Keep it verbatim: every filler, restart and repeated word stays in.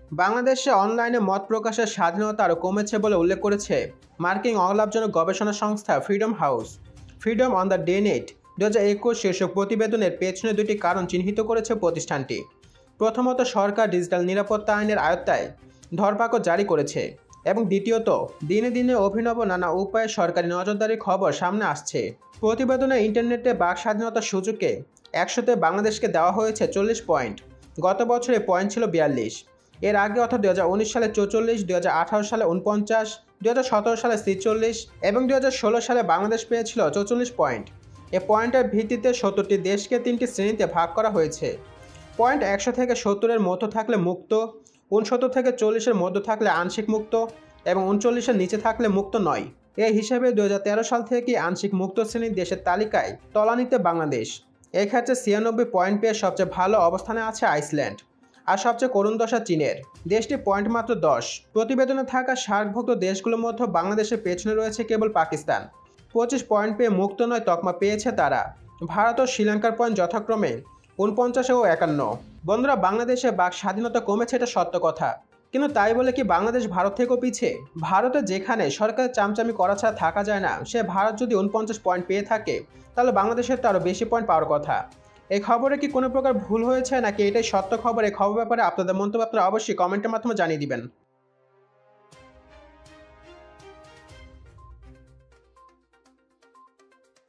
বাংলাদেশে অনলাইনে মত প্রকাশের স্বাধীনতা আরও কমেছে বলে উল্লেখ করেছে মার্কিন অলাভজনক গবেষণা সংস্থা freedom house. Freedom on the ডে নেট দু হাজার একুশ শীর্ষক প্রতিবেদনের পেছনে দুটি কারণ চিহ্নিত করেছে প্রতিষ্ঠানটি। প্রথমত, সরকার ডিজিটাল নিরাপত্তা আইনের আয়ত্তায় ধরপাকড় জারি করেছে, এবং দ্বিতীয়ত, দিনে দিনে অভিনব নানা উপায়ে সরকারি নজরদারির খবর সামনে আসছে। প্রতিবেদনে ইন্টারনেটে বাক স্বাধীনতার সূচকে একশোতে বাংলাদেশকে দেওয়া হয়েছে চল্লিশ পয়েন্ট। গত বছরে পয়েন্ট ছিল বিয়াল্লিশ। এর আগে অর্থাৎ দুই হাজার উনিশ সালে চৌচল্লিশ, দুই হাজার আঠারো সালে উনপঞ্চাশ, দুই হাজার সতেরো সালে ছেচল্লিশ এবং দুই হাজার ষোলো সালে বাংলাদেশ পেয়েছিল চৌচল্লিশ পয়েন্ট। এ পয়েন্টের ভিত্তিতে সত্তরটি দেশকে তিনটি শ্রেণীতে ভাগ করা হয়েছে। পয়েন্ট একশো থেকে সত্তরের মধ্যে থাকলে মুক্ত, উনসত্তর থেকে চল্লিশের মধ্যে থাকলে আংশিক মুক্ত এবং উনচল্লিশের নিচে থাকলে মুক্ত নয়। এই হিসাবে দুই হাজার তেরো সাল থেকে আংশিক মুক্ত শ্রেণীর দেশের তালিকায় তলানিতে বাংলাদেশ। এক্ষেত্রে ছিয়ানব্বই পয়েন্ট পেয়ে সবচেয়ে ভালো অবস্থানে আছে আইসল্যান্ড, আর সবচেয়ে করুণ দশা চীনের। দেশটি পয়েন্ট মাত্র দশ। প্রতিবেদনে থাকা সার্কভুক্ত দেশগুলোর মধ্যে বাংলাদেশের পেছনে রয়েছে কেবল পাকিস্তান। পঁচিশ পয়েন্ট পেয়ে মুক্ত নয় তকমা পেয়েছে তারা। ভারত ও শ্রীলঙ্কার পয়েন্ট যথাক্রমে উনপঞ্চাশ ও একান্ন। বন্ধুরা, বাংলাদেশে বাক স্বাধীনতা কমেছে, এটা সত্য কথা, কিন্তু তাই বলে কি বাংলাদেশ ভারত থেকেও পিছিয়ে? ভারতে যেখানে সরকারের চামচামি করা ছাড়া থাকা যায় না, সে ভারত যদি উনপঞ্চাশ পয়েন্ট পেয়ে থাকে, তাহলে বাংলাদেশের তো আরও বেশি পয়েন্ট পাওয়ার কথা। এই খবরে কি কোনো প্রকার ভুল হয়েছে নাকি এটাই সত্য খবর? এই খবর ব্যাপারে আপনাদের মন্তব্য আপনারা অবশ্যই কমেন্টের মাধ্যমে জানিয়ে দিবেন।